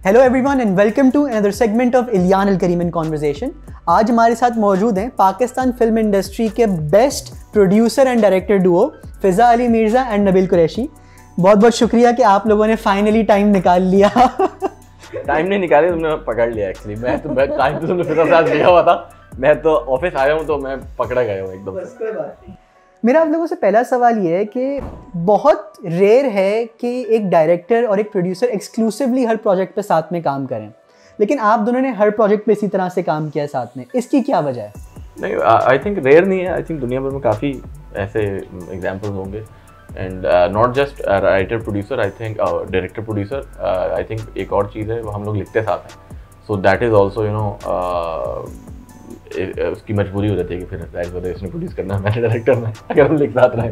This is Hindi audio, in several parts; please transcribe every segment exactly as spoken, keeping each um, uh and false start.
Hello everyone and welcome to another segment of Ilyan Al Karim in conversation. आज हमारे साथ मौजूद हैं पाकिस्तान फिल्म इंडस्ट्री के best producer and director duo Fiza Ali Mirza and Nabeel Qureshi. बहुत बहुत शुक्रिया कि आप लोगों ने फाइनली टाइम निकाल लिया। टाइम नहीं निकाले, तुमने पकड़ लिया एक्चुअली। मैं तो मैं टाइम तो तुमने फिजा साथ दिया हुआ था, मैं तो ऑफिस आया हूँ तो मैं पकड़ा गया हूँ एकदम। मेरा आप लोगों से पहला सवाल ये है कि बहुत रेयर है कि एक डायरेक्टर और एक प्रोड्यूसर एक्सक्लूसिवली हर प्रोजेक्ट पे साथ में काम करें, लेकिन आप दोनों ने हर प्रोजेक्ट पे इसी तरह से काम किया साथ में। इसकी क्या वजह है? नहीं, आई थिंक रेयर नहीं है। आई थिंक दुनिया भर में काफ़ी ऐसे एग्जांपल्स होंगे and not just writer producer, I think director producer. I think एक और चीज़ है, वो हम लोग लिखते साथ हैं, so that is also you know उसकी मजबूरी हो जाती है कि फिर इसने प्रोड्यूस करना है, मैंने डायरेक्टर में, अगर हम लिख साथ रहे।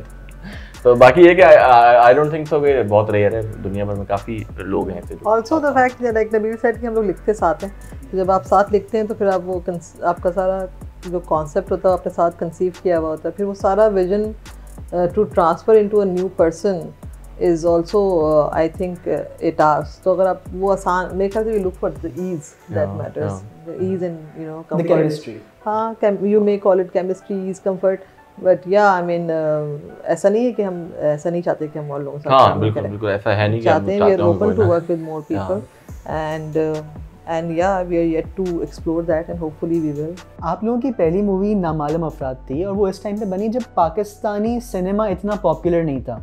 तो बाकी ये कि आई डोंट थिंक सो कि बहुत रेयर है, दुनिया भर में काफ़ी लोग हैं ऐसे। Also the fact like Nabeel said कि हम लोग लिखते साथ हैं, तो जब आप साथ लिखते हैं तो फिर आप वो आपका सारा जो कॉन्सेप्ट होता है आपने साथ कंसीव किया हुआ होता है, फिर वो सारा vision to transfer into a new person is also I think a task. तो अगर आप वो आसान, मेरे ख्याल से we look for the ease that matters, the ease in you know chemistry. हाँ, you may call it chemistry, ease, comfort, but yeah I mean ऐसा नहीं है कि हम ऐसा नहीं चाहते कि हम और लोगों के साथ काम करें। बिल्कुल ऐसा है नहीं, चाहते हैं, we are open to work with more people and and yeah we are yet to explore that and hopefully we will. आप लोगों की पहली मूवी नामालूम अफराद थी और वो इस टाइम पे बनी जब पाकिस्तानी सिनेमा इतना पॉपुलर नहीं था,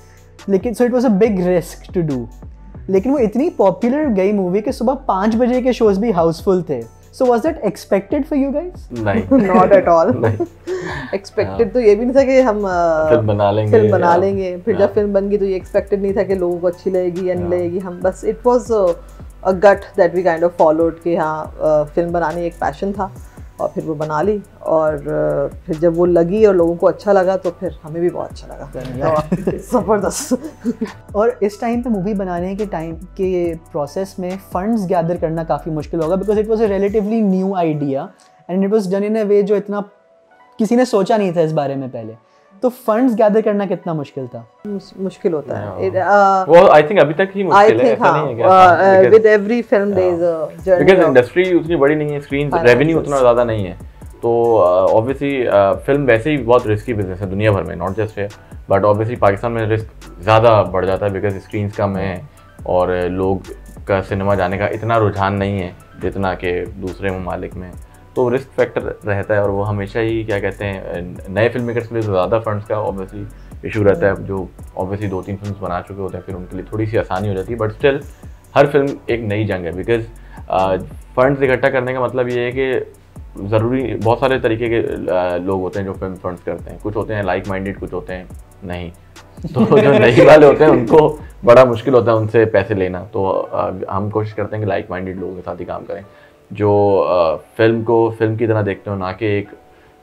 लेकिन so it was a big risk to do, लेकिन वो इतनी पॉपुलर गई मूवी कि सुबह पाँच बजे के शोज भी हाउसफुल थे। So was that expected for you guys? नहीं, not at all. expected तो ये भी नहीं था कि हम फिल्म बना लेंगे फिल्म बना लेंगे फिर जब फिल्म बन गई तो ये एक्सपेक्टेड नहीं था कि लोगों को अच्छी लगेगी या नहीं लगेगी। हम बस it was a gut that we kind of followed कि हाँ फिल्म बनाने एक पैशन था और फिर वो बना ली, और फिर जब वो लगी और लोगों को अच्छा लगा तो फिर हमें भी बहुत अच्छा लगा। ज़बरदस्त। और इस टाइम पे मूवी बनाने के टाइम के प्रोसेस में फंड्स गैदर करना काफ़ी मुश्किल होगा, because it was a relatively new idea and it was done in a way जो इतना किसी ने सोचा नहीं था इस बारे में पहले। तो फंड्स गैदर करना कितना मुश्किल था? मुश्किल होता है वो आई थिंक अभी तक ही मुश्किल है, ऐसा नहीं है क्या? With every film there is a journey, because industry उतनी बड़ी नहीं है, स्क्रीन रेवेन्यू उतना ज़्यादा नहीं है, तो ऑब्वियसली फिल्म वैसे ही बहुत रिस्की बिजनेस है दुनिया भर में, नॉट जस्ट है, बट ऑब्वियसली पाकिस्तान में रिस्क ज़्यादा बढ़ जाता है बिकॉज स्क्रीन्स कम है और लोग का सिनेमा जाने का इतना रुझान नहीं है जितना कि दूसरे ममालिक में, तो रिस्क फैक्टर रहता है। और वो हमेशा ही क्या कहते हैं, नए फिल्म मेकर्स के लिए तो ज़्यादा फंड्स का ऑब्वियसली इशू रहता है, जो ऑब्वियसली दो तीन फिल्म बना चुके होते हैं फिर उनके लिए थोड़ी सी आसानी हो जाती है, बट स्टिल हर फिल्म एक नई जंग है। बिकॉज फंड्स इकट्ठा करने का मतलब ये है कि ज़रूरी बहुत सारे तरीके के लोग होते हैं जो फिल्म फंड्स करते हैं, कुछ होते हैं लाइक माइंडेड, कुछ होते हैं नहीं, तो जो नहीं वाले होते हैं उनको बड़ा मुश्किल होता है उनसे पैसे लेना। तो हम कोशिश करते हैं कि लाइक माइंडेड लोगों के साथ ही काम करें, जो फिल्म को फिल्म की तरह देखते हो, ना कि एक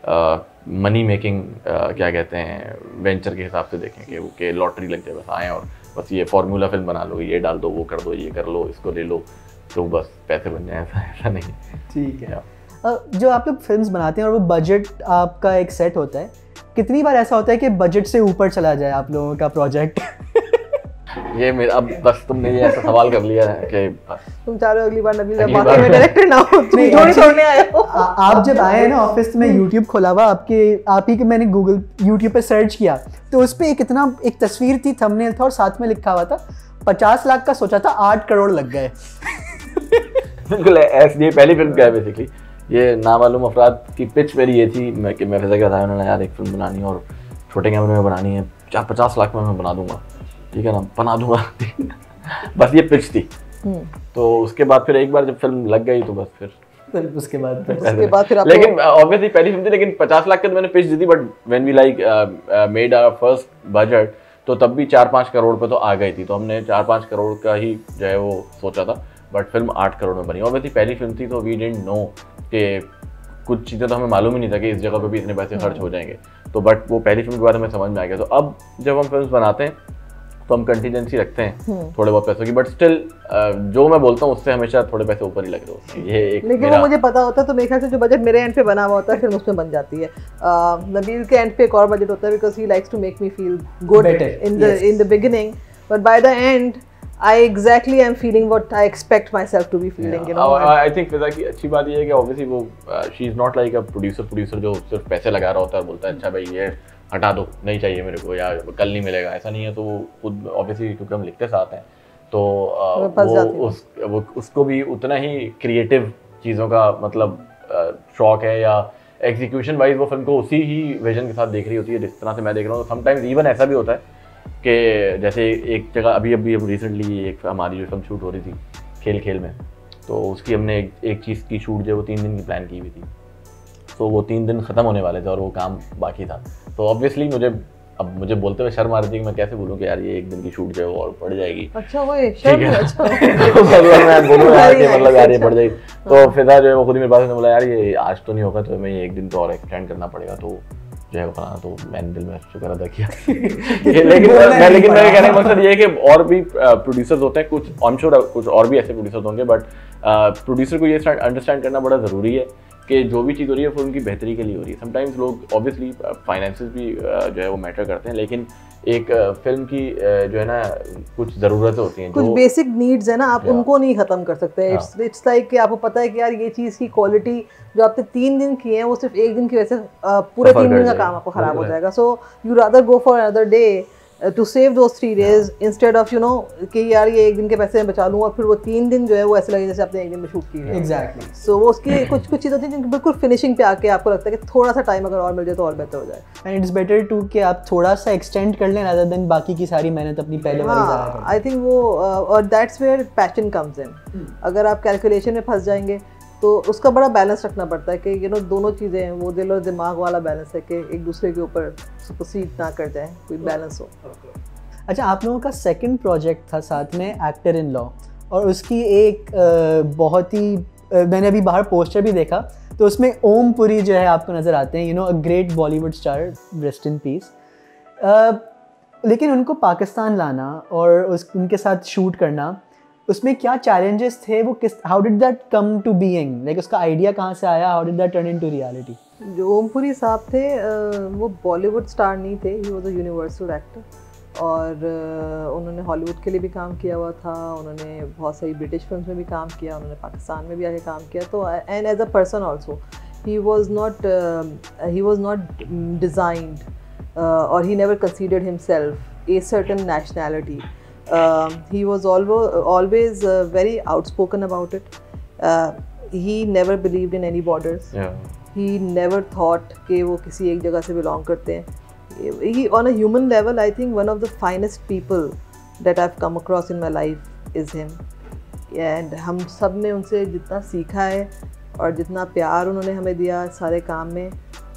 मनी मेकिंग क्या कहते हैं वेंचर के हिसाब से देखें कि वो के लॉटरी लग जाए, बस आएँ और बस ये फार्मूला फिल्म बना लो, ये डाल दो, वो कर दो, ये कर लो, इसको ले लो, तो बस पैसे बन जाए, ऐसा ऐसा नहीं। ठीक है। जो आप लोग फिल्म्स बनाते हैं और वो बजट आपका एक सेट होता है, कितनी बार ऐसा होता है कि बजट से ऊपर चला जाए आप लोगों का प्रोजेक्ट? ये मेरा अब बस तुमने ये ऐसा सवाल कर लिया है कि तुम चाह रहे हो अगली बार नबील बाकी में डायरेक्टर ना हो, तुम जोड़ी छोड़ने आए हो। आप जब आए ना ऑफिस में, यूट्यूब खोला हुआ आपके आप ही के, मैंने गूगल यूट्यूब पे सर्च किया तो उस पर एक इतना एक तस्वीर थी, थंबनेल था और साथ में लिखा हुआ था पचास लाख का सोचा था, आठ करोड़ लग गए। बिल्कुल ऐसी ये पहली फिल्म क्या है बेसिकली, ये नामालूम अफराद की पिच मेरी ये थी मैं कि मैं फिजा के बताया उन्होंने यार एक फिल्म बनानी है और छोटे कैमरे में बनानी है, चार पचास लाख में मैं बना दूंगा, ठीक है ना, बना दूंगा। बस ये पिच थी। तो उसके बाद फिर एक बार जब फिल्म लग गई तो बस फिर फिर उसके बाद उसके बाद फिर लेकिन ऑब्वियसली पहली फिल्म थी, लेकिन पचास लाख की तो मैंने पिच दी थी, but when we like made our first budget तो तब भी चार पाँच करोड़ पे तो आ गई थी, तो हमने चार पाँच करोड़ का ही जो है वो सोचा था, बट फिल्म आठ करोड़ में बनी। ऑब्वियसली पहली फिल्म थी तो वी डिडंट नो कि कुछ चीज़ें तो हमें मालूम ही नहीं था कि इस जगह पे भी इतने पैसे खर्च हो जाएंगे, तो बट वो पहली फिल्म के बाद हमें समझ में आ गया। तो अब जब हम फिल्म बनाते हैं तो हम कंटीजेंसी रखते हैं थोड़े बहुत पैसों की, बट स्टिल जो मैं बोलता हूँ उससे हमेशा थोड़े पैसे ऊपर ही लग रहे होते हैं। ये एक लेकिन वो मुझे पता होता है, तो मेरे ख्याल से जो बजट मेरे एंड पे बना हुआ होता है फिर उसमें बन जाती है। नबील के एंड पे एक और बजट होता है because he likes to make me feel good in the in the beginning, but by the end I exactly am feeling what I expect myself to be feeling, yeah. you know. I, I think Fiza की अच्छी बात ये है कि obviously वो she is not like a producer producer जो सिर्फ पैसे लगा रहा होता है और बोलता है अच्छा भाई ये हटा दो नहीं चाहिए मेरे को या कल नहीं मिलेगा, ऐसा नहीं है। तो वो खुद obviously क्योंकि हम लिखते साथ हैं तो वो उस वो उसको भी उतना ही क्रिएटिव चीज़ों का मतलब शौक है या एग्जीक्यूशन वाइज वो फिल्म को उसी ही विजन के साथ देख रही होती है जिस तरह से मैं देख रहा हूँ। समटाइम्स इवन ऐसा भी होता है कि जैसे एक जगह अभी अभी अब रिसेंटली एक हमारी जो फिल्म शूट हो रही थी खेल खेल में, तो उसकी हमने एक, एक चीज़ की शूट जो वो तीन दिन की प्लान की हुई थी, तो वो तीन दिन ख़त्म होने वाले थे और वो काम बाकी था। तो ऑब्वियसली मुझे अब मुझे बोलते हुए शर्म आ रही थी कि मैं कैसे बोलूँ कि यार ये एक दिन की शूट जो है वो और पड़ जाएगी। अच्छा वो शर्म है, अच्छा मैं बोलूँ यार कि मतलब यार ये पड़ जाएगी। तो फिजा जो है वो खुद ही मेरे पास बोला यार ये आज तो नहीं होगा तो हमें एक दिन तो और एक्सटेंड करना पड़ेगा। तो जो है फलाना तो मैंने दिल में शुक्र अदा किया। लेकिन मैं लेकिन मेरे कहने का मकसद ये है कि और भी प्रोड्यूसर्स होते हैं, कुछ आई एम श्योर कुछ और भी ऐसे प्रोड्यूसर्स होंगे, बट प्रोड्यूसर को ये अंडरस्टैंड करना बड़ा ज़रूरी है कि जो भी चीज़ हो रही है वो उनकी बेहतरी के लिए हो रही है। समटाइम्स लोग ऑब्वियसली फाइनेंसेस भी जो है वो मैटर करते हैं, लेकिन एक फिल्म की जो है ना कुछ ज़रूरतें होती हैं, कुछ बेसिक नीड्स है ना, आप उनको नहीं ख़त्म कर सकते। इट्स इट्स लाइक कि आपको पता है कि यार ये चीज़ की क्वालिटी जो आपने तीन दिन की है वो सिर्फ एक दिन की वजह से पूरे तीन दिन का काम आपको ख़राब हो जाएगा। So you rather go for another day to save those three days instead of you know कि यार ये एक दिन के पैसे मैं बचा लूँ और फिर वो तीन दिन जो है वो ऐसे लगे जैसे आपने एक दिन में शूट की है। एग्जैक्टली। सो वो उसकी कुछ कुछ चीज़ होती है जिनकी बिल्कुल फिनिशिंग पे आके आपको लगता है कि थोड़ा सा टाइम अगर और मिल जाए तो और बेहतर हो जाए। एंड इट्स बेटर टू कि आप थोड़ा सा एक्सटेंड कर लें रादर देन बाकी की सारी मेहनत अपनी पहले वाली ज़ाया कर लें। आई थिंक वो और that's where passion comes in. अगर आप कैलकुलेशन में फंस जाएंगे तो उसका बड़ा बैलेंस रखना पड़ता है कि यू नो दोनों चीज़ें हैं, वो दिल और दिमाग वाला बैलेंस है कि एक दूसरे के ऊपर सुपरसीड ना कर जाए, कोई बैलेंस हो। अच्छा, आप लोगों का सेकंड प्रोजेक्ट था साथ में एक्टर इन लॉ, और उसकी एक आ, बहुत ही आ, मैंने अभी बाहर पोस्टर भी देखा तो उसमें ओम पुरी जो है आपको नज़र आते हैं, you know a great Bollywood star, rest in peace. लेकिन उनको पाकिस्तान लाना और उस उनके साथ शूट करना, उसमें क्या चैलेंजेस थे, वो किस how did that come to being, like उसका आइडिया कहाँ से आया, how did that turn into reality? जो ओम पुरी साहब थे वो बॉलीवुड स्टार नहीं थे, he was a universal actor और uh, उन्होंने हॉलीवुड के लिए भी काम किया हुआ था, उन्होंने बहुत सारी ब्रिटिश फिल्म्स में भी काम किया, उन्होंने पाकिस्तान में भी आके काम किया। तो and as a person also he was not he was not designed और he never considered himself a certain nationality. He was always very outspoken about it. He never believed in any borders, he never thought कि वो किसी एक जगह से बिलोंग करते हैं। He, on a human level, I think one of the finest people that I've come across in my life is him. And हम सब ने उनसे जितना सीखा है और जितना प्यार उन्होंने हमें दिया सारे काम में,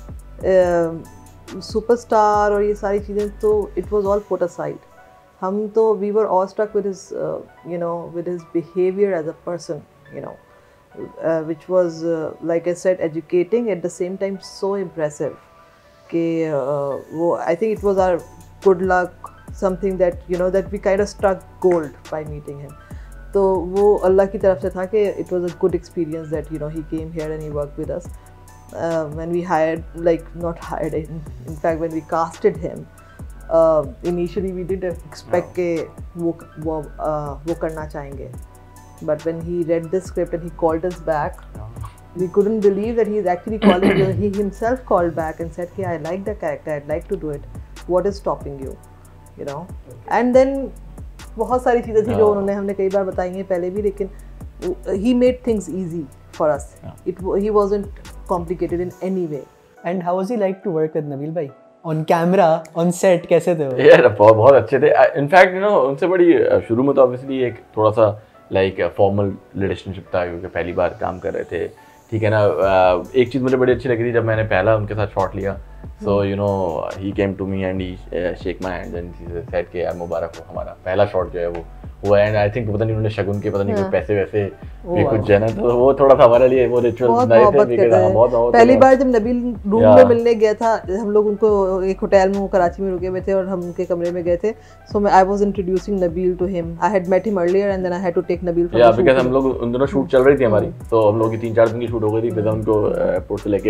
सुपरस्टार और ये सारी चीज़ें, तो it was all put aside. हम तो we were awestruck with his, uh, you know, with his behavior as a person, you know, uh, which was, uh, like I said, educating at the same time so impressive. कि वो I think it was our good luck, something that you know that we kind of struck gold by meeting him. तो वो अल्लाह की तरफ से था कि it was a good experience that you know he came here and he work with us when we hired, like not hired, in fact when we casted him initially we did expect के वो वो uh, वो करना चाहेंगे, but when he read the script and he called us back, we couldn't believe that he's actually calling you. He himself called back and said, "Okay, I like the character. I'd like to do it. What is stopping you?" You know. And then बहुत सारी चीज़ें थी जो उन्होंने हमने कई बार बताई हैं पहले भी, लेकिन he made things easy for us. It he wasn't complicated in any way. And how was he like to work with Nabil भाई? On camera, on set कैसे थे वो? यार बहुत बहुत अच्छे थे. In fact, you know, उनसे बड़ी शुरू में तो obviously एक थोड़ा सा like formal relationship था क्योंकि पहली बार काम कर रहे थे, ठीक है ना। एक चीज़ मुझे बड़ी अच्छी लगी थी जब मैंने पहला उनके साथ शॉट लिया, so you know he came to me and he shake my hand and he said कि यार मुबारक हो, हमारा पहला शॉट जो है वो हुआ है। एंड आई थिंक पता नहीं उन्होंने शगुन के पता नहीं कोई पैसे वैसे भी कुछ है ना, तो वो थोड़ा सा हमारे लिए वो रिचुअल नए थे बिकॉज़ हम बहुत बहुत पहली बार जब नबील रूम में मिलने गया था, हम लोग उनको एक होटल में, वो कराची में रुके हुए थे और हम उनके कमरे में गए थे, so I was introducing Nabeel to him. I had met him earlier and then I had to take Nabeel from because हम लोग उन दोनों शूट चल रही थी हमारी, तो हम लोग की तीन चार दिन की शूट हो गई थी, फिर उनको एयरपोर्ट से लेके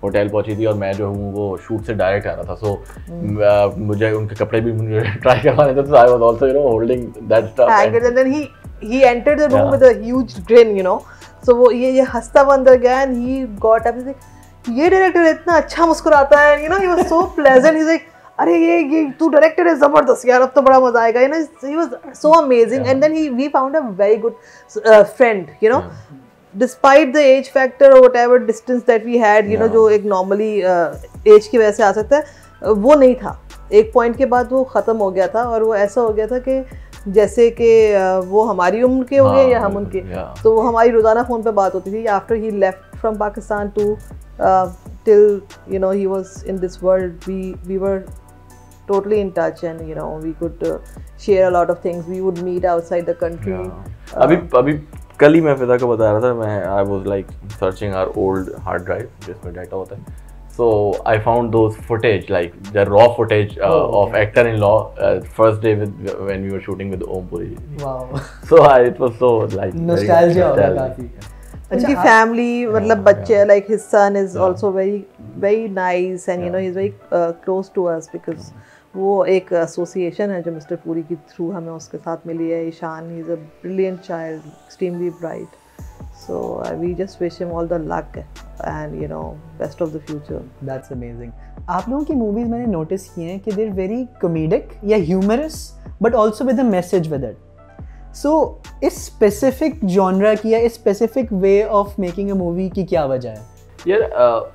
होटल पहुंची थी और मैं जो हूँ वो शूट से डायरेक्ट आ रहा था, सो मुझे उनके कपड़े भी मुझे ट्राई करवाने थे, so I was also you know holding that stuff and, and then he he entered the room yeah. with a huge grin, you know, so वो ये ये हंसता हुआ अंदर गया and he got up, he's like, ये डायरेक्टर इतना अच्छा मुस्कुराता है, you know, he was so pleasant, he's like, अरे ये ये तू डायरेक्टर है जबरदस्त यार, अब तो बड़ा मजा आएगा, you know, he was so amazing yeah. and then he we found a very good uh, friend, you know yeah. despite the age factor or whatever distance that we had, you yeah. know, जो एक normally uh, age की वजह से आ सकता है, वो नहीं था, एक point के बाद वो ख़त्म हो गया था और वो ऐसा हो गया था कि जैसे कि वो हमारी उम्र के हो गए या हम उनके, तो वो हमारी रोज़ाना फ़ोन पे बात होती थी after he left from Pakistan to till you know he was in this world, we we were totally in touch and you know we could uh, share a lot of things, we would meet outside the country yeah. uh, अभी अभी कल ही मैं फिदा को बता रहा था, मैं I was like searching our old hard drive जिसमें डाटा होता है, so I found those footage like the raw footage uh, oh, of okay. actor-in-law uh, first day with when we were shooting with Om Puri. Wow. So I, it was so like nostalgia होगा काफी. उनकी फैमिली मतलब बच्चे like his son is yeah. also very very nice and yeah. you know he's very uh, close to us because वो एक एसोसिएशन है जो मिस्टर पुरी की थ्रू हमें उसके साथ मिली है. Ishaan he is a brilliant child, extremely bright, so we just wish him all the luck and you know best of the future. That's amazing. आप लोगों की मूवीज़ मैंने नोटिस किए हैं कि दे आर वेरी कॉमेडिक या humorous but also with a message with it. So इस स्पेसिफिक जॉनरा की या इस specific way of making a movie की क्या वजह है? यार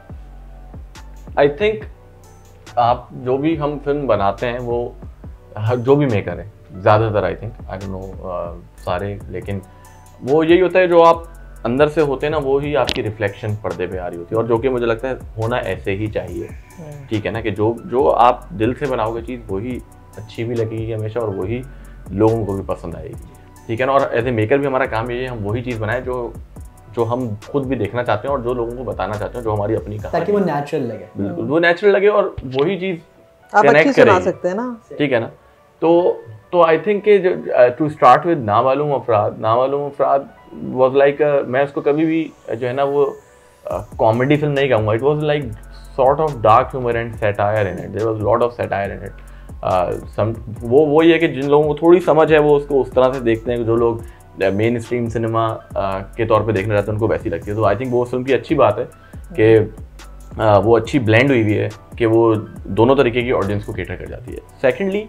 आई थिंक आप जो भी हम फिल्म बनाते हैं वो जो भी मेकर है ज़्यादातर I think I don't know सारे, लेकिन वो यही होता है जो आप अंदर से होते हैं ना वो ही आपकी रिफ्लेक्शन पर्दे पे आ रही होती है, और जो कि मुझे लगता है होना ऐसे ही चाहिए. ठीक है ना, कि जो जो आप दिल से बनाओगे चीज़ वही अच्छी भी लगेगी हमेशा और वही लोगों को भी पसंद आएगी. ठीक है ना, और एज ए मेकर भी हमारा काम ये है हम वही चीज़ बनाएं जो जो हम खुद भी देखना चाहते हैं और जो लोगों को बताना चाहते हैं, जो हमारी अपनी कहानी, ताकि वो नेचुरल लगे. बिल्कुल वो नेचुरल लगे और वही चीज़ आप अच्छी सुना सकते हैं ना. ठीक है ना, तो तो आई थिंक कि to start with Na Maloom अफराद, ना मालूम अफराद वाज लाइक मैं उसको कभी भी जो है ना वो कॉमेडी फिल्म नहीं कहूँगा. It was like sort of dark humour and satire in it. There was lot of satire in it. Some वो वो ये है कि जिन लोगों को थोड़ी समझ है वो उसको उस तरह से देखते हैं, जो लोग मेन स्ट्रीम सिनेमा के तौर पे देखना चाहते हैं उनको वैसी लगती है. तो आई थिंक वो फिल्म की अच्छी बात है कि वो अच्छी ब्लेंड हुई हुई है कि वो दोनों तरीके की ऑडियंस को कैटर कर जाती है. सेकेंडली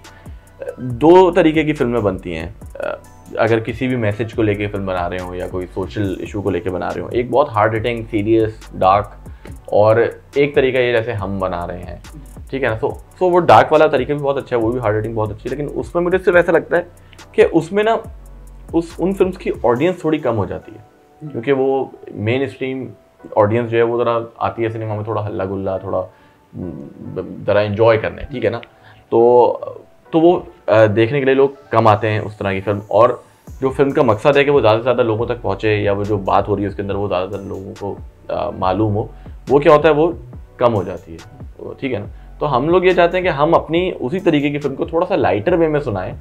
दो तरीके की फिल्में बनती हैं अगर किसी भी मैसेज को लेके फिल्म बना रहे हो या कोई सोशल इशू को लेके बना रहे हो. एक बहुत हार्ड हिटिंग सीरियस डार्क, और एक तरीका ये जैसे हम बना रहे हैं. ठीक है ना, सो सो वो डार्क वाला तरीका भी बहुत अच्छा है, वो भी हार्ड हिटिंग बहुत अच्छी है, लेकिन उसमें मुझे सिर्फ ऐसा लगता है कि उसमें ना उस उन फिल्म्स की ऑडियंस थोड़ी कम हो जाती है, क्योंकि वो मेन स्ट्रीम ऑडियंस जो है वो ज़रा आती है सिनेमा में थोड़ा हल्ला गुल्ला, थोड़ा ज़रा एंजॉय करने. ठीक है ना, तो तो वो देखने के लिए लोग कम आते हैं उस तरह की फिल्म, और जो फिल्म का मकसद है कि वो ज़्यादा से ज़्यादा लोगों तक पहुँचे या वो जो बात हो रही है उसके अंदर वो ज़्यादातर लोगों को मालूम हो, वो क्या होता है वो कम हो जाती है. ठीक है ना, तो हम लोग ये चाहते हैं कि हम अपनी उसी तरीके की फिल्म को थोड़ा सा लाइटर वे में सुनाएं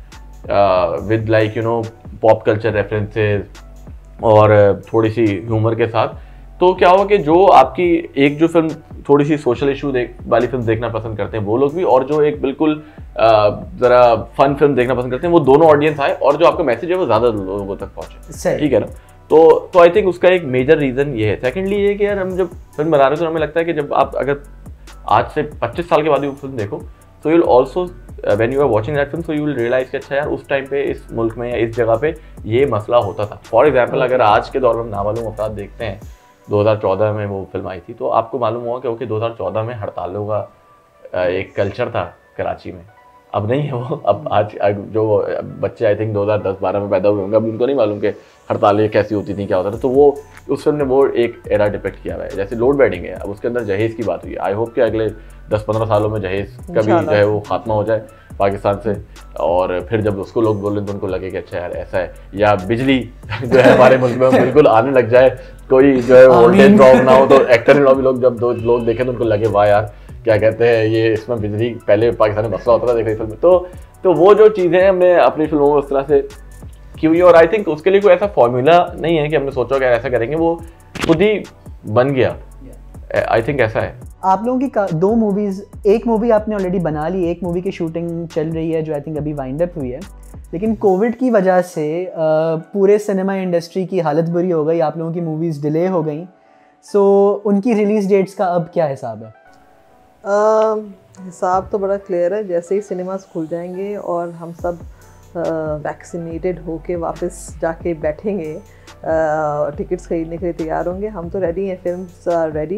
with like you know pop culture references और थोड़ी सी ह्यूमर के साथ. तो क्या होगा कि जो आपकी एक जो फिल्म थोड़ी सी सोशल इशू देख वाली फिल्म देखना पसंद करते हैं वो लोग भी, और जो एक बिल्कुल ज़रा फन फिल्म देखना पसंद करते हैं वो दोनों ऑडियंस आए और जो आपका मैसेज है वो ज़्यादा लोगों तक पहुँचे. ठीक है ना, तो तो आई थिंक उसका एक मेजर रीज़न ये है. सेकेंडली ये कि यार हम जब फिल्म बना रहे हैं तो हमें लगता है कि जब आप अगर आज से पच्चीस साल के बाद भी फिल्म देखो तो you will also when you are watching that film so you will realize कि अच्छा यार उस टाइम पे इस मुल्क में या इस जगह पे ये मसला होता था. फॉर एग्जांपल अगर आज के दौर में हम नामालूम अफराद देखते हैं, दो हज़ार चौदह में वो फिल्म आई थी, तो आपको मालूम होगा कि ओके दो हज़ार चौदह में हड़तालों का एक कल्चर था कराची में. अब नहीं है वो. अब आज जो बच्चे आई थिंक दो हज़ार दस बारह में पैदा हुए होंगे, अब उनको नहीं मालूम कि हड़तालें कैसी होती थी, क्या होता था. तो वो उस फिल्म ने वो एक एरा डिपेक्ट किया हुआ है. जैसे लोड बेडिंग है, अब उसके अंदर जहेज़ की बात हुई है. आई होप कि अगले दस पंद्रह सालों में जहेज़ कभी जो है वो खात्मा हो जाए पाकिस्तान से, और फिर जब उसको लोग बोलें तो उनको लगे कि अच्छा यार ऐसा है. या बिजली जो है हमारे मुल्क में बिल्कुल आने लग जाए, कोई जो है वोल्टेज ड्रॉप ना हो, तो एक्टर इन लॉ भी लोग जब दो लोग देखें तो उनको लगे वाह यार क्या कहते हैं ये इसमें बिजली पहले पाकिस्तान में मसला होता था देख रही फिल्म में. तो तो वो जो चीज़ें हमने अपनी फिल्मों में उस तरह से की हुई, और आई थिंक उसके लिए कोई ऐसा फॉर्मूला नहीं है कि हमने सोचा कि ऐसा करेंगे, वो खुद ही बन गया. आई थिंक ऐसा है। आप लोगों की का- दो मूवीज़, एक मूवी आपने ऑलरेडी बना ली, एक मूवी की शूटिंग चल रही है जो आई थिंक अभी वाइंड अप हुई है, लेकिन कोविड की वजह से अ, पूरे सिनेमा इंडस्ट्री की हालत बुरी हो गई, आप लोगों की मूवीज़ डिले हो गई, सो उनकी रिलीज़ डेट्स का अब क्या हिसाब है? uh, हिसाब तो बड़ा क्लियर है, जैसे ही सिनेमास खुल जाएंगे और हम सब वैक्सीनेटेड uh, होके वापस जाके बैठेंगे, टिकट्स uh, खरीदने के लिए तैयार होंगे, हम तो रेडी हैं, films are ready.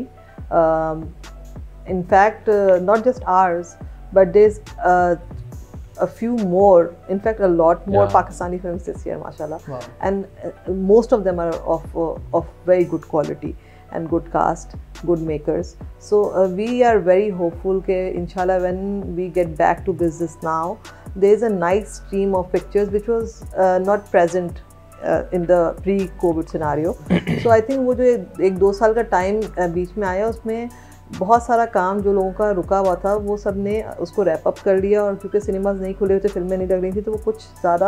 In fact not just ours but there is a few more, in fact a lot more Yeah. Pakistani films this year, mashallah. Wow. And uh, most of them are of uh, of very good quality and good cast, good makers. So uh, we are very hopeful that inshallah when we get back to business now, there is a nice stream of pictures which was uh, not present uh, in the pre-COVID scenario. So I think वो जो एक दो साल का टाइम बीच में आया, उसमें बहुत सारा काम जो लोगों का रुका हुआ था वो सब ने उसको रैप अप कर लिया, और क्योंकि सिनेमाज नहीं खुले हुए थे, फिल्में नहीं लग रही थी, तो वो कुछ ज़्यादा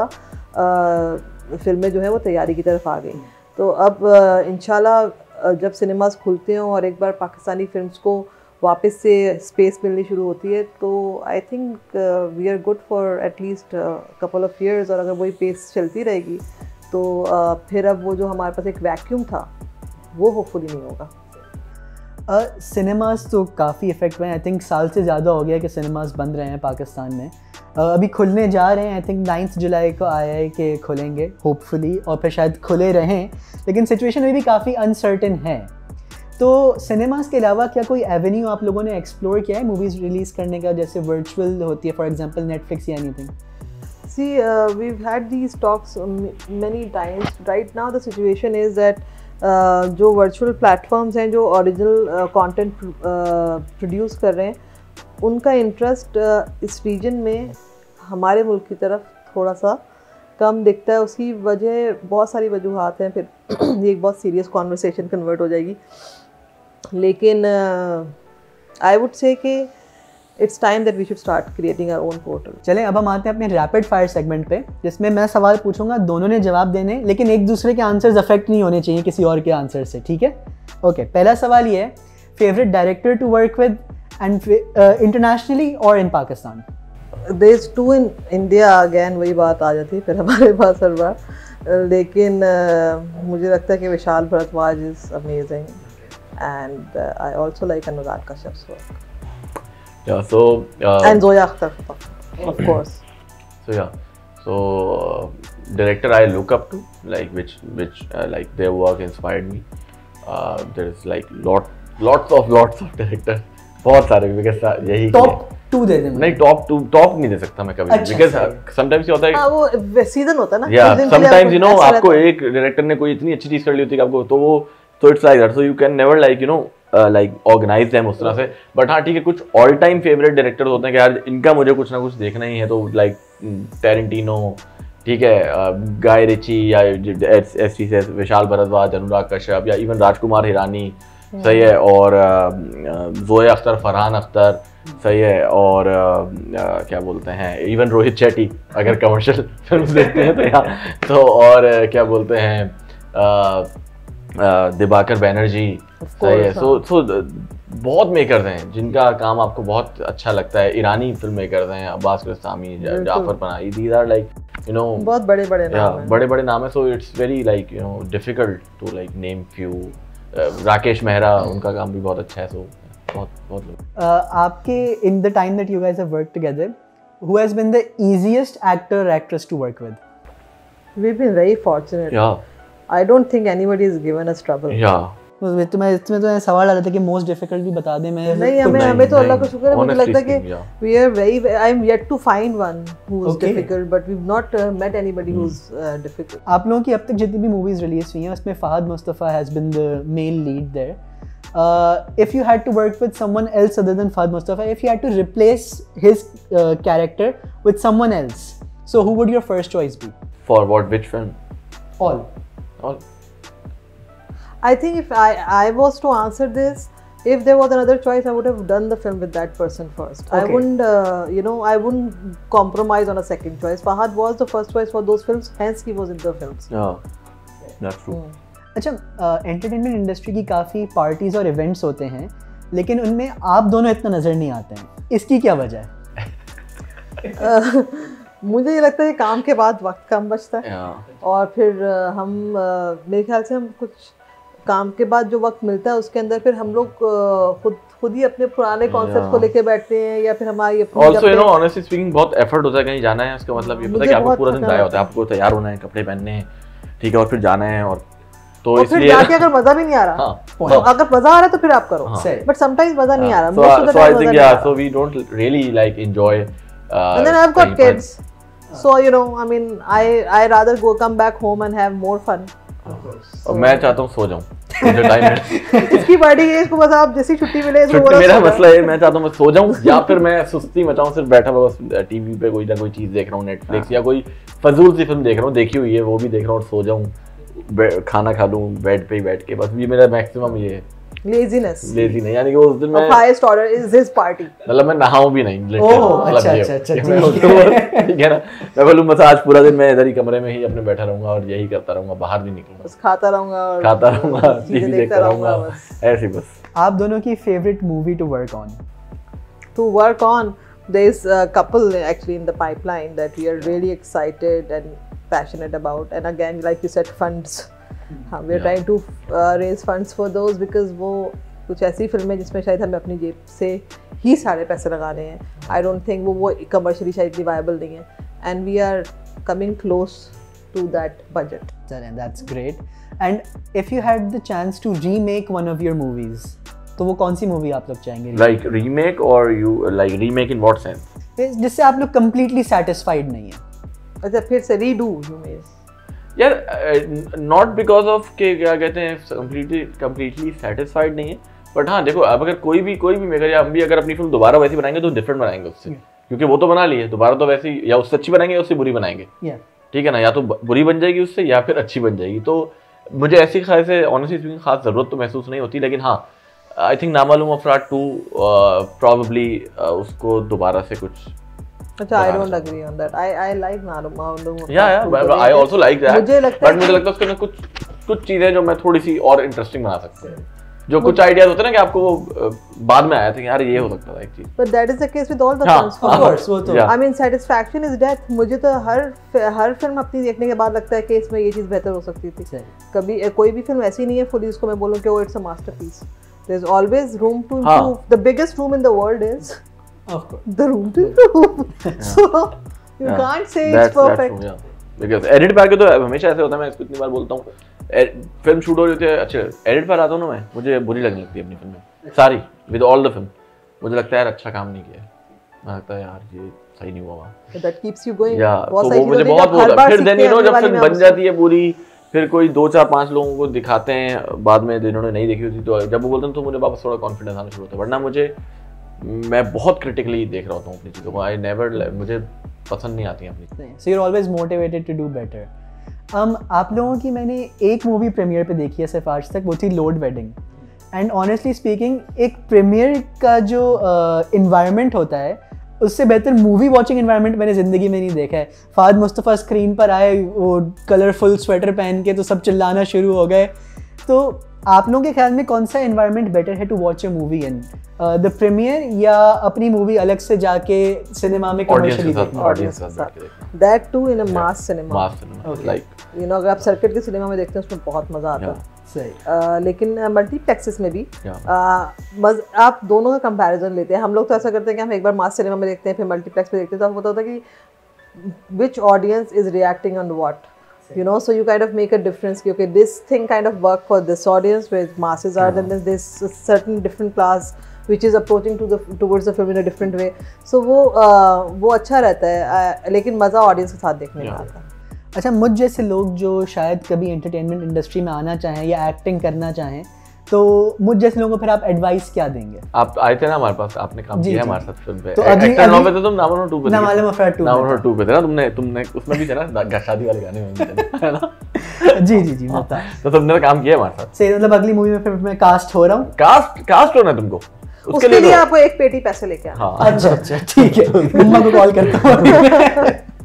फिल्में जो है वो तैयारी की तरफ आ गई। तो अब इंशाल्लाह जब सिनेमाज खुलते हैं और एक बार पाकिस्तानी फिल्म्स को वापस से स्पेस मिलनी शुरू होती है, तो I think we are good for at least couple of years. और अगर वही पेस चलती रहेगी तो uh, फिर अब वो जो हमारे पास एक वैक्यूम था वो होपफुली नहीं होगा। सिनेमास uh, तो काफ़ी इफ़ेक्ट हुए हैं, आई थिंक साल से ज़्यादा हो गया कि सिनेमास बंद रहे हैं पाकिस्तान में। uh, अभी खुलने जा रहे हैं, आई थिंक नाइन्थ जुलाई को आया है कि खुलेंगे होपफुली, और फिर शायद खुले रहें, लेकिन सिचुएशन अभी भी काफ़ी अनसर्टेन है। तो सिनेमास के अलावा क्या कोई एवेन्यू आप लोगों ने एक्सप्लोर किया है मूवीज़ रिलीज़ करने का, जैसे वर्चुअल होती है फॉर एग्जांपल नेटफ्लिक्स या anything? See, uh, we've had these talks um, many times. Right now the situation is that uh, जो वर्चुअल प्लेटफॉर्म्स हैं जो ओरिजिनल कंटेंट प्रोड्यूस कर रहे हैं, उनका इंटरेस्ट uh, इस रीजन में हमारे मुल्क की तरफ थोड़ा सा कम दिखता है। उसकी वजह बहुत सारी वजूहात हैं, फिर ये एक बहुत सीरियस कॉन्वर्सेशन कन्वर्ट हो जाएगी, लेकिन आई वुड से कि it's time that we should start creating our own portal. चलें अब हम आते हैं अपने रैपिड फायर सेगमेंट पे, जिसमें मैं सवाल पूछूंगा, दोनों ने जवाब देने, लेकिन एक दूसरे के आंसर्स अफेक्ट नहीं होने चाहिए किसी और के आंसर से, ठीक है? ओके, पहला सवाल ये है, favourite director to work with and internationally और in Pakistan? There is two in India, again वही बात आ जाती है फिर हमारे पास हर बार, लेकिन uh, मुझे लगता है कि Vishal Bhardwaj is amazing, and I also like Anurag Kashyap's work. Yeah, so uh, and Zoya Akhtar, of course. So yeah, so uh, director I look up to, like which which uh, like their work inspired me. Uh, there's like lot lots of lots of directors, बहुत सारे, because यही टॉप टू दे दे। नहीं, टॉप टू टॉप नहीं दे सकता मैं कभी, because sometimes ये होता है, हाँ वो सीजन होता है ना, yeah, sometimes you know आपको एक डायरेक्टर ने कोई इतनी अच्छी चीज कर ली होती है कि आपको, तो वो so it's like that, so you can never like you know like organize them उस तरह से। बट हाँ ठीक है, कुछ ऑल टाइम फेवरेट डायरेक्टर्स होते हैं कि यार इनका मुझे कुछ ना कुछ देखना ही है, तो लाइक टेरेंटिनो, ठीक है, गाय रिची, या एस टी से विशाल भारद्वाज, अनुराग कश्यप, या इवन राजकुमार हिरानी, सही है, और जोया अख्तर, फरहान अख्तर, सही है, और uh, क्या बोलते हैं, इवन रोहित शेट्टी अगर कमर्शियल फिल्म देखते हैं तो यार, तो और uh, क्या बोलते हैं, uh, दिबाकर बैनर्जी, सही है। सो सो बहुत मेकर्स हैं जिनका काम आपको बहुत अच्छा लगता है, ईरानी फिल्म मेकर्स हैं, Abbas Kiarostami, Jafar Panahi, these are like you know बहुत बड़े बड़े नाम हैं, बड़े बड़े नाम है। So it's very like you know difficult to like name few. Rakesh Mehra, उनका काम भी बहुत अच्छा है। सो बहुत बहुत लोग। आपके in the time that you guys have worked together, who has been the easiest actor actress to work with? We have been very fortunate. Yeah I don't think anybody has given us trouble. Yeah. तो मैं इसमें तो सवाल आ रहा था कि मोस्ट डिफिकल्ट भी बता दे। मैं नहीं, हमें हमें तो अल्लाह का शुक्र है, मुझे लगता है कि we are very I am yet to find one who is Okay. difficult, but we've not uh, met anybody who's uh, difficult. आप लोगों की अब तक जितनी भी मूवीज रिलीज हुई हैं उसमें Fahad Mustafa has been the main lead there. If you had to work with someone else other than Fahad Mustafa, if you had to replace his uh, character with someone else, so who would your first choice be? For what? Which film? All. All. I think if I I was to answer this, if there was another choice, I would have done the film with that person first. I Okay. wouldn't, uh, you know, I wouldn't compromise on a second choice. Fahad was the first choice for those films, hence he was in the films. Yeah, that's true. Hmm. अच्छा, एंटरटेनमेंट इंडस्ट्री की काफ़ी पार्टीज़ और इवेंट्स होते हैं, लेकिन उनमें आप दोनों इतना नज़र नहीं आते हैं, इसकी क्या वजह है? uh, मुझे ये लगता है कि काम के बाद वक्त कम बचता है yeah. और फिर uh, हम uh, मेरे ख्याल से हम कुछ काम के बाद जो वक्त मिलता है उसके अंदर फिर हम लोग uh, खुद खुद ही अपने पुराने कॉन्सेप्ट yeah. को लेके बैठते हैं या फिर हमारी अपनी also you know honestly speaking बहुत एफर्ट होता है कहीं जाना है, इसका मतलब ये पता है कि आपको पूरा दिन जाया होता है, आपको तैयार होना है, कपड़े पहनने हैं, ठीक है, और फिर जाना है, और तो इसलिए जाके अगर मजा भी नहीं आ रहा, हाँ, तो अगर मजा आ रहा है तो फिर आप करो, बट समटाइम्स मजा नहीं आ रहा, most of the time मजा नहीं आ रहा, so we don't really like enjoy uh, and then I've got kids, so you know I mean I I rather go come back home and have more fun. और मैं चाहता हूँ सो जाऊँ मुझे टाइम है इसकी पार्टी है, इसको बस आप जैसी छुट्टी मिले इसको छुट्टी, मेरा मसला है मैं चाहता हूँ मैं सो जाऊँ या फिर मैं सुस्ती मचाऊँ, सिर्फ बैठा हुआ बस टीवी पे कोई ना कोई चीज़ देख रहा हूँ, नेटफ्लिक्स या कोई फजूल सी फिल्म देख रहा हूँ, देखी हुई है वो भी देख रहा हूँ, और सो जाऊँ, खाना खा लूँ बेड पे ही बैठ के, बस ये मेरा मैक्सिमम ये है। लेजीनेस लेजी नहीं, यानी कि उस दिन मैं highest order is his party, मतलब मैं नहाऊं भी नहीं, ओह अच्छा अच्छा अच्छा ठीक है ना, मैं बोलूं बस आज पूरा दिन मैं इधर ही कमरे में ही अपने बैठा रहूंगा और यही करता रहूंगा, बाहर नहीं निकलूंगा, बस खाता रहूंगा और खाता रहूंगा, टीवी देखता रहूंगा, ऐसे बस। आप दोनों की favourite movie to work on? To work on there is a couple actually in the pipeline that we are really excited and passionate about, and again like you said funds, uh, we are yeah. trying to uh, raise funds for those because वो कुछ ऐसी फिल्में जिसमें शायद हमें अपनी जेब से ही सारे पैसे लगाने हैं, I don't think वो वो कमर्शियली शायद viable नहीं है, and we are coming close to that budget. That's great. And if you had the chance to remake one of your movies, तो वो कौन सी मूवी आप लोग चाहेंगे? Like remake or you like remake in what sense? जिससे आप लोग completely satisfied नहीं है। अच्छा फिर से redo you mean? यार not because of के क्या कहते हैं completely completely satisfied नहीं है, but हाँ देखो अब अगर कोई भी कोई भी मेकर या हम भी अगर अपनी फिल्म दोबारा वैसी बनाएंगे तो डिफरेंट बनाएंगे उससे, क्योंकि वो तो बना ली है, दोबारा तो वैसी या उससे अच्छी बनाएंगे या उससे बुरी बनाएंगे, ठीक है ना, या तो बुरी बन जाएगी उससे या फिर अच्छी बन जाएगी। तो मुझे ऐसी ख्याल से ऑनेस्टली स्पीकिंग खास जरूरत तो महसूस नहीं होती, लेकिन हाँ आई थिंक नामालूम अफराद टू प्रॉबेबली उसको दोबारा से कुछ अच्छा I don't agree on that, I I like Na Maloom yeah yeah I also like that, मुझे लगता है बट मुझे लगता है उसके अंदर कुछ कुछ चीजें जो मैं थोड़ी सी और इंटरेस्टिंग बना सकता हूं, जो कुछ आइडियाज होते हैं ना कि आपको वो बाद में आया था कि यार ये हो सकता था एक चीज, but that is the case with all the films of course, वो तो I mean satisfaction is death. मुझे तो हर हर फिल्म अपनी देखने के बाद लगता है कि इसमें ये चीज बेहतर हो सकती थी, कभी कोई भी फिल्म ऐसी नहीं है फुली उसको मैं बोलूं कि वो it's a masterpiece, there's always room to improve. Haan. The biggest room in the world is of course the room to improve. So you yeah. can't say that's, it's perfect. That's true, yeah. Because edit पर के तो हमेशा ऐसे होता है, मैं इसको इतनी बार बोलता हूँ, फिल्म शूट हो रही है अच्छे एडिट पर आता हूँ ना मैं, मुझे बुरी लगने लगती है अपनी फिल्म में सारी, विद ऑल द फिल्म मुझे लगता है यार अच्छा काम नहीं किया, मुझे लगता है यार ये सही नहीं हुआ, that keeps you going. yeah, तो वो मुझे बहुत बोलता है, फिर देन यू नो जब फिल्म बन जाती है पूरी, फिर कोई दो चार पांच लोगों को दिखाते हैं बाद में जिन्होंने नहीं देखी होती, तो जब वो बोलते हैं तो मुझे वापस थोड़ा कॉन्फिडेंस आना शुरू होता है, वरना मुझे मैं बहुत क्रिटिकली देख रहा होता हूँ अपनी चीज़ों को, आई नेवर मुझे पसंद नहीं आती अपनी। So you are always motivated to do better. um, आप लोगों की मैंने एक मूवी प्रीमियर पे देखी है सिर्फ आज तक, वो थी Load Wedding, and honestly speaking एक प्रीमियर का जो इन्वायरमेंट uh, होता है उससे बेहतर मूवी वॉचिंग एनवायरनमेंट मैंने ज़िंदगी में नहीं देखा है। फाद मुस्तफ़ा स्क्रीन पर आए वो कलरफुल स्वेटर पहन के तो सब चिल्लाना शुरू हो गए, तो आप लोगों के ख्याल में कौन सा एनवायरनमेंट बेटर है to watch a movie in, the premiere या अपनी मूवी अलग से जाके सिनेमा में कमर्शियली देखना? That to in a mass cinema, mass cinema like you know अगर आप सर्किट के सिनेमा में देखते हैं उसमें बहुत मज़ा आता है, सही uh, लेकिन मल्टीप्लेक्सेस में भी uh, आप दोनों का कंपैरिजन लेते हैं, हम लोग तो ऐसा करते हैं कि हम एक बार मास सिनेमा में देखते हैं फिर मल्टीप्लेक्स में देखते हैं, तो आपको पता होता है कि which audience is reacting on what, you know, so you kind of make a difference कि okay this thing kind of work for this audience where masses are, then there's this certain different class which is approaching to the towards the film in a different way, so वो uh, वो अच्छा रहता है, uh, लेकिन मज़ा ऑडियंस के साथ देखने में आता है। अच्छा, मुझ जैसे लोग जो शायद कभी एंटरटेनमेंट इंडस्ट्री में आना चाहें या एक्टिंग करना चाहें, तो मुझ जैसे लोगों को फिर आप एडवाइस क्या देंगे? आप आए थे ना हमारे पास, आपने काम किया है हमारे साथ फिल्म पे, तो एक्टर नौ पे थे तुम, नामालूम टू पे थे, नामालूम अफराद टू नामालूम टू पे थे ना तुमने, तुमने उसमें भी थे ना शादी वाले गाने में, है ना? जी जी जी बता, तो तुमने काम किया हमारे साथ, सही, मतलब अगली मूवी में फिर मैं कास्ट हो रहा हूँ, कास्ट कास्ट होना है तुमको, उसके लिए आपको एक पेटी पैसे लेके आना। अच्छा अच्छा ठीक है, मम्मा को कॉल करता हूँ।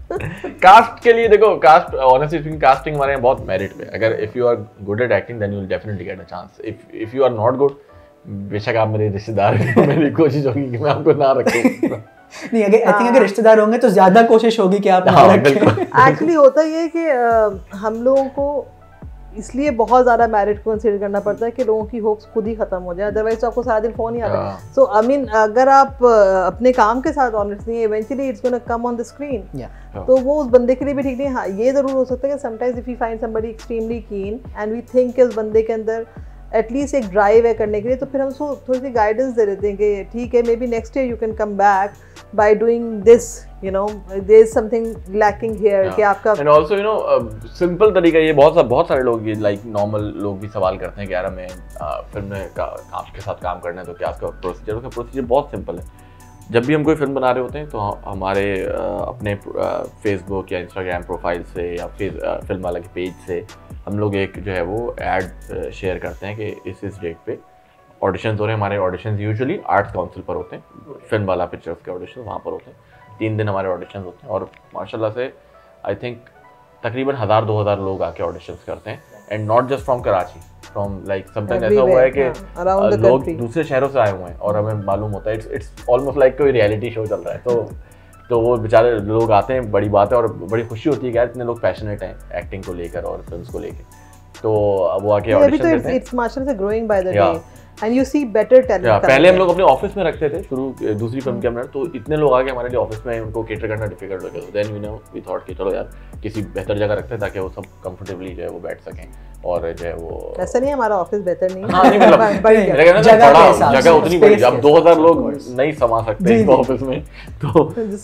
कास्ट के लिए देखो, कास्ट ऑनेस्टली स्पीकिंग कास्टिंग हमारे यहाँ बहुत मेरिट पे। अगर if you are good at acting then you will definitely get a chance. If if you are not good, बेशक आप मेरे रिश्तेदार हैं, मेरी कोशिश होगी कि मैं आपको ना रखूं। नहीं, अगर आई थिंक अगर रिश्तेदार होंगे तो ज्यादा कोशिश होगी कि आप ना रखें। एक्चुअली होता ये है कि uh, हम लोगों को इसलिए बहुत ज़्यादा मैरिट को कंसीडर करना पड़ता है कि लोगों की होप्स खुद ही खत्म हो जाए, अदरवाइज तो आपको सारा दिन फ़ोन ही आता है। सो आई मीन अगर आप अपने काम के साथ ऑनेस्ट नहीं है, eventually it's gonna come on the screen, तो वो उस बंदे के लिए भी ठीक नहीं। हाँ, ये ज़रूर हो सकता है कि sometimes if you find somebody extremely keen and we think कि उस बंदे के अंदर एटलीस्ट एक ड्राइव है करने के लिए, तो फिर हम उसको थोड़ी सी गाइडेंस दे देते हैं कि ठीक है, maybe next year you can come back by doing this, you know there is something lacking here कि आपका। And also you know simple तरीका, ये बहुत बहुत सारे लोग ये लाइक नॉर्मल लोग भी सवाल करते हैं कि यार हमें फिल्म में आपके साथ काम करना है तो क्या उसका प्रोसीजर? उसका प्रोसीजर बहुत सिंपल है। जब भी हम कोई फिल्म बना रहे होते हैं तो हमारे अपने फेसबुक या इंस्टाग्राम प्रोफाइल से या फिर फिल्म वाला के पेज से हम लोग एक जो है वो ऐड शेयर करते हैं कि इस इस डेट पे ऑडिशंस हो रहे हैं। हमारे ऑडिशंस यूजुअली आर्ट्स काउंसिल पर होते हैं, फिल्म वाला पिक्चर्स के ऑडिशन वहाँ पर होते हैं। तीन दिन हमारे ऑडिशंस होते हैं और माशाल्लाह से आई थिंक तकरीबन हज़ार दो हज़ार लोग आके ऑडिशंस करते हैं। And not just from Karachi, from like sometime ऐसा हुआ है कि लोग दूसरे शहरों से आए हुए हैं और हमें मालूम होता है इट्स इट्स ऑलमोस्ट लाइक कोई रियलिटी शो चल रहा है। तो तो वो बेचारे लोग आते हैं, बड़ी बात है और बड़ी खुशी होती है कि यार इतने लोग पैशनेट हैं एक्टिंग को लेकर और फिल्म्स को लेकर। तो वो आके ऑडिशन देते हैं। इट्स माशाल्लाह से growing by the day and you see better talent. पहले हम लोग अपने ऑफिस में रखते थे शुरू दूसरी फिल्म के अंदर, तो इतने लोग आके हमारे लिए ऑफिस में उनको केटर करना डिफिकल्ट हो गया। Then we know we thought कि चलो यार किसी बेहतर जगह रखते हैं ताकि वो सब कंफर्टेबली जो है वो बैठ सकें और जो है वो। ऐसा नहीं है हमारा ऑफिस बेहतर नहीं है। हाँ, नहीं मतलब जगह जगह उतनी बड़ी, अब दो हज़ार लोग नहीं समा सकते इस ऑफिस में, तो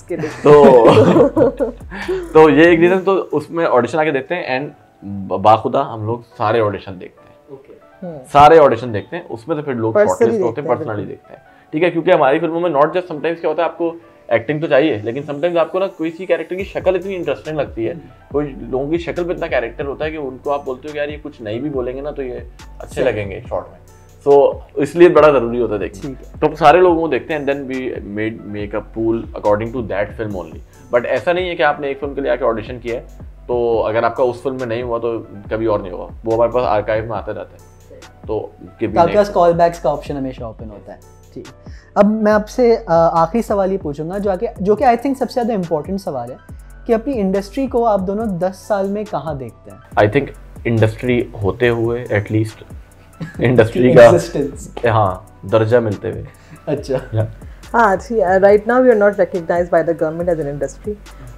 तो तो ये एक रीजन। तो उसमें ऑडिशन आके देखते हैं एंड बाखुदा हम लोग सारे ऑडिशन देखते हैं, सारे ऑडिशन देखते हैं। उसमें से फिर लोग शॉर्टलिस्ट होते हैं, पर्सनली देखते हैं, ठीक है। क्योंकि हमारी फिल्मों में नॉट जस्ट समटाइम्स क्या होता है, आपको एक्टिंग तो चाहिए लेकिन समटाइम्स आपको ना कोई सी कैरेक्टर की शक्ल इतनी इंटरेस्टिंग लगती है, कोई लोगों की शक्ल पे इतना कैरेक्टर होता है कि उनको आप बोलते हो कि यार ये कुछ नहीं भी बोलेंगे ना तो ये अच्छे लगेंगे शॉर्ट में। सो so, इसलिए बड़ा जरूरी होता है देखना। तो सारे लोगों को देखते हैं and then we made make a pool according to that film only. But ऐसा नहीं है कि आपने एक फिल्म के लिए आके ऑडिशन किया है तो अगर आपका उस फिल्म में नहीं हुआ तो कभी और नहीं होगा, वो हमारे पास आर्काइव में आते रहता है। तो आपके पास कॉल बैक्स का ऑप्शन हमेशा ओपन होता है। ठीक, अब मैं आपसे आखिरी सवाल ये पूछूंगा जो आके जो कि आई थिंक सबसे ज़्यादा इम्पोर्टेंट सवाल है कि अपनी इंडस्ट्री को आप दोनों दस साल में कहाँ देखते हैं? आई थिंक इंडस्ट्री होते हुए एटलीस्ट इंडस्ट्री का हाँ दर्जा मिलते हुए। अच्छा हाँ, see, uh, right now we are not recognized by the government as an industry.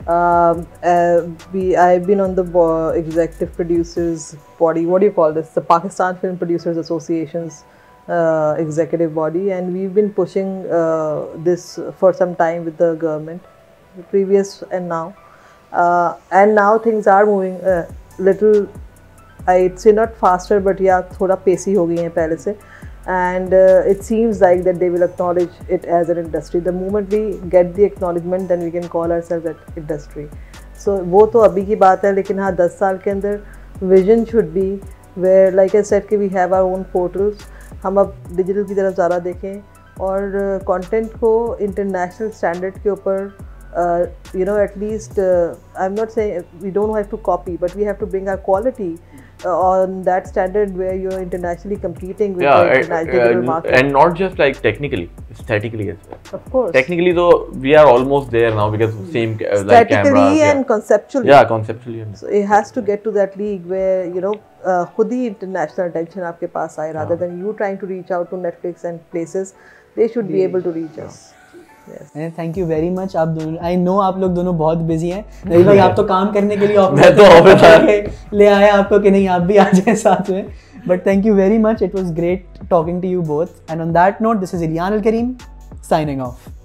Um, uh, we, I've been on the bo- executive producers body. What do you call this? The Pakistan Film Producers Association's uh, executive body, and we've been pushing uh, this for some time with the government, the previous and now. Uh, and now things are moving a little. I'd say not faster, but yeah, थोड़ा pacey हो गई हैं पहले से. And uh, it seems like that they will acknowledge it as an industry. The moment we get the acknowledgement, then we can call ourselves an industry. So वो तो अभी की बात है, लेकिन हाँ दस साल के अंदर vision should be where like I said कि we have our own portals. हम अब डिजिटल की तरफ ज़्यादा देखें और कंटेंट uh, को इंटरनेशनल स्टैंडर्ड के ऊपर uh, you know at least uh, I'm not saying we don't have to copy, but we have to bring our quality Uh, on that standard where you're internationally competing with yeah, the international uh, market. And not just like technically, aesthetically as well. Of course. Technically though, we are almost there now because same uh, like cameras. Aesthetically and yeah. conceptually. Yeah, conceptually. Yeah. So it has to get to that league where, you know, uh, खुद ही international attention आपके पास आए, rather than you trying to reach out to Netflix and places, they should be able to reach us. Yes. Thank you very much. आप दोनों, आई नो आप लोग दोनों बहुत बिजी हैं, नहीं भाई आप तो काम करने के लिए मैं तो ऑफिस आके ले आया आपको कि नहीं आप भी आ जाएं साथ में। But thank you very much, it was great talking to you both and on that note this is Ilyan Al Karim signing of.